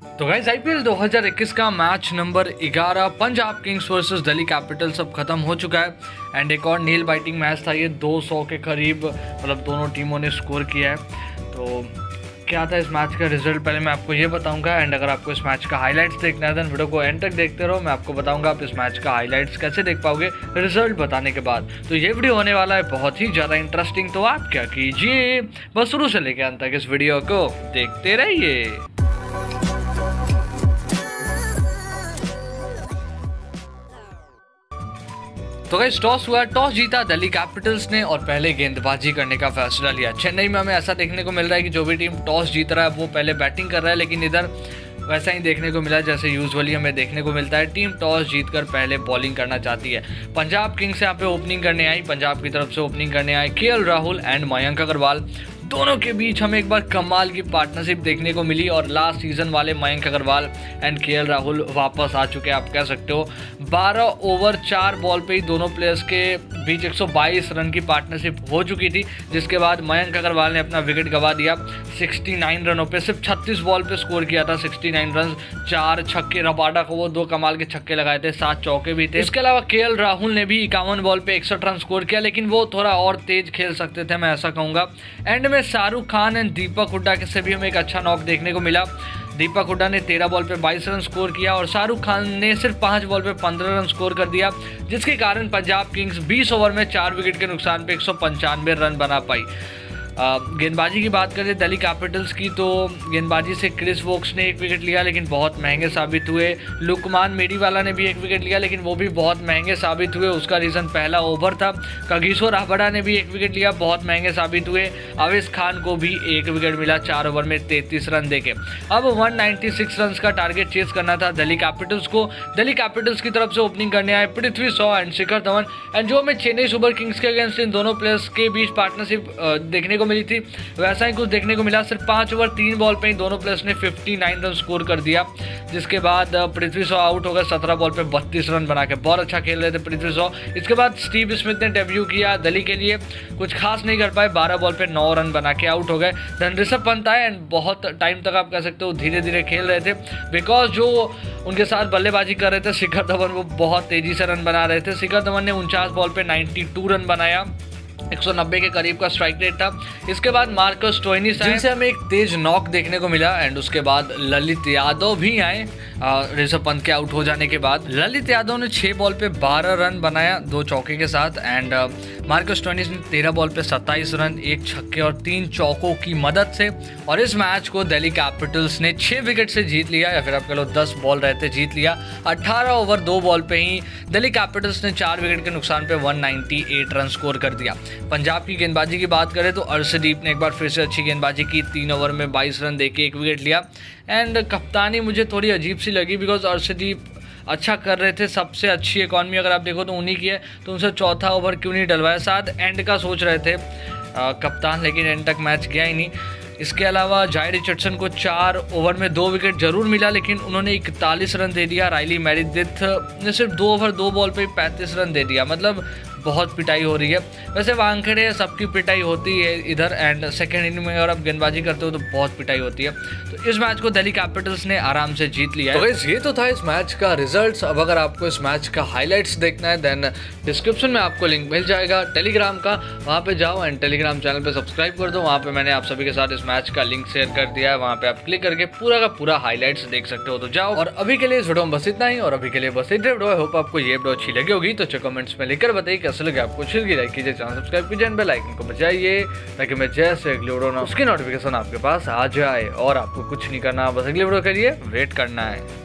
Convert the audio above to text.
तो guys IPL 2021 का match number 11 Punjab Kings versus Delhi Capitals अब खत्म हो चुका है एंड एक और नील बाइटिंग मैच था ये 200 के करीब, मतलब दोनों टीमों ने स्कोर किया है। तो क्या था इस मैच का रिजल्ट पहले मैं आपको ये बताऊंगा एंड अगर आपको इस मैच का हाइलाइट्स देखना है तो वीडियो को एंड तक देखते रहो। मैं आपको बताऊंगा आप इस मैच का हाइलाइट्स कैसे देख पाओगे रिजल्ट बताने के बाद। तो ये वीडियो होने वाला है बहुत ही ज़्यादा इंटरेस्टिंग, तो आप क्या कीजिए बस शुरू से लेकर अंत तक इस वीडियो को देखते रहिए। तो गाइस टॉस हुआ, टॉस जीता दिल्ली कैपिटल्स ने और पहले गेंदबाजी करने का फैसला लिया। चेन्नई में हमें ऐसा देखने को मिल रहा है कि जो भी टीम टॉस जीत रहा है वो पहले बैटिंग कर रहा है, लेकिन इधर वैसा ही देखने को मिला जैसे यूजुअली हमें देखने को मिलता है। टीम टॉस जीतकर पहले बॉलिंग करना चाहती है। पंजाब किंग्स यहाँ पे ओपनिंग करने आई, पंजाब की तरफ से ओपनिंग करने आए केएल राहुल एंड मयंक अग्रवाल। दोनों के बीच हमें एक बार कमाल की पार्टनरशिप देखने को मिली और लास्ट सीजन वाले मयंक अग्रवाल एंड केएल राहुल वापस आ चुके हैं, आप कह सकते हो। 12 ओवर 4 बॉल पे ही दोनों प्लेयर्स के बीच 122 रन की पार्टनरशिप हो चुकी थी, जिसके बाद मयंक अग्रवाल ने अपना विकेट गंवा दिया 69 रनों पे। सिर्फ 36 बॉल पे स्कोर किया था 69 रन, 4 छक्के, रबाडा को वो 2 कमाल के छक्के लगाए थे, 7 चौके भी थे। इसके अलावा केएल राहुल ने भी 51 बॉल पे 61 रन स्कोर किया, लेकिन वो थोड़ा और तेज खेल सकते थे, मैं ऐसा कहूँगा। एंड में शाहरुख खान एंड दीपक हुड्डा से भी हमें एक अच्छा नॉक देखने को मिला। दीपक हुड्डा ने 13 बॉल पे 22 रन स्कोर किया और शाहरुख खान ने सिर्फ 5 बॉल पे 15 रन स्कोर कर दिया, जिसके कारण पंजाब किंग्स 20 ओवर में 4 विकेट के नुकसान पे 195 रन बना पाई। गेंदबाजी की बात करें दिल्ली कैपिटल्स की, तो गेंदबाजी से क्रिस वोक्स ने 1 विकेट लिया लेकिन बहुत महंगे साबित हुए। लुकमान मेडीवाला ने भी 1 विकेट लिया लेकिन वो भी बहुत महंगे साबित हुए। उसका रीज़न पहला ओवर था। कगिसो रबाडा ने भी 1 विकेट लिया, बहुत महंगे साबित हुए। अवेश खान को भी 1 विकेट मिला 4 ओवर में 33 रन देके। अब 196 रन का टारगेट चेस करना था दिल्ली कैपिटल्स को। दिल्ली कैपिटल्स की तरफ से ओपनिंग करने आए पृथ्वी शॉ एंड शिखर धवन एंड जो हमें चेन्नई सुपर किंग्स के अगेंस्ट इन दोनों प्लेयर्स के बीच पार्टनरशिप देखने को मिली थी वैसा ही कुछ देखने को मिला। सिर्फ 5 ओवर 3 बॉल पे ही दोनों प्लेयर्स ने 59 रन स्कोर कर दिया, जिसके बाद पृथ्वी शॉ आउट हो गए 17 बॉल पे 32 रन बना के। बहुत अच्छा खेल रहे थे पृथ्वी शॉ। इसके बाद स्टीव स्मिथ ने डेब्यू किया दिल्ली के लिए, कुछ खास नहीं कर पाए, 12 बॉल पे 9 रन बना के आउट हो गए। देन ऋषभ पंत आए एंड बहुत टाइम तक आप कह सकते हो धीरे धीरे खेल रहे थे, बिकॉज जो उनके साथ बल्लेबाजी कर रहे थे शिखर धवन वो बहुत तेजी से रन बना रहे थे। शिखर धवन ने 49 बॉल पे 92 रन बनाया, 190 के करीब का स्ट्राइक रेट था। इसके बाद मार्कस स्टोइनिस आए जिनसे हमें एक तेज नॉक देखने को मिला एंड उसके बाद ललित यादव भी आए ऋषभ पंत के आउट हो जाने के बाद। ललित यादव ने 6 बॉल पे 12 रन बनाया 2 चौके के साथ एंड मार्कस स्टोइनिस ने 13 बॉल पे 27 रन, 1 छक्के और 3 चौकों की मदद से। और इस मैच को दिल्ली कैपिटल्स ने 6 विकेट से जीत लिया, या फिर आप कह लो 10 बॉल रहते जीत लिया। 18 ओवर 2 बॉल पे ही दिल्ली कैपिटल्स ने 4 विकेट के नुकसान पे 198 रन स्कोर कर दिया। पंजाब की गेंदबाजी की बात करें तो अर्शदीप ने एक बार फिर से अच्छी गेंदबाजी की, 3 ओवर में 22 रन देके 1 विकेट लिया। एंड कप्तानी मुझे थोड़ी अजीब सी लगी, बिकॉज अर्शदीप अच्छा कर रहे थे, सबसे अच्छी इकॉनमी अगर आप देखो तो उन्हीं की है, तो उनसे चौथा ओवर क्यों नहीं डलवाया। शायद एंड का सोच रहे थे कप्तान, लेकिन एंड तक मैच गया ही नहीं। इसके अलावा जाय रिचर्डसन को 4 ओवर में 2 विकेट जरूर मिला, लेकिन उन्होंने 41 रन दे दिया। राइली मैरिडिथ ने सिर्फ 2 ओवर 2 बॉल पे 35 रन दे दिया, मतलब बहुत पिटाई हो रही है। वैसे वानखेड़े सबकी पिटाई होती है इधर, एंड सेकेंड इनिंग में अगर आप गेंदबाजी करते हो तो बहुत पिटाई होती है। तो इस मैच को दिल्ली कैपिटल्स ने आराम से जीत लिया है। तो गाइस ये तो था इस मैच का रिजल्ट्स। अब अगर आपको इस मैच का हाइलाइट्स देखना है देन डिस्क्रिप्शन में आपको लिंक मिल जाएगा टेलीग्राम का, वहाँ पे जाओ एंड टेलीग्राम चैनल पे सब्सक्राइब कर दो। वहाँ पे मैंने आप सभी के साथ इस मैच का लिंक शेयर कर दिया है, वहाँ पे आप क्लिक करके पूरा का पूरा हाईलाइट्स देख सकते हो। तो जाओ, और अभी के लिए इस वीडियो में बस इतना ही, और अभी के लिए बस इतना वीडियो। आई होप आपको ये वीडियो अच्छी लगी होगी, तो कमेंट्स में लिखकर बताइए कैसे लगे आपको। अच्छी लगी लाइक कीजिए, चैनल सब्सक्राइब कीजिए एंड बेल आइकन को बजाइए, ताकि मैं जैसे अगली वीडियो ना उसकी नोटिफिकेशन आपके पास आ जाए। और आपको कुछ नहीं करना, बस अगली वीडियो के लिए वेट करना है।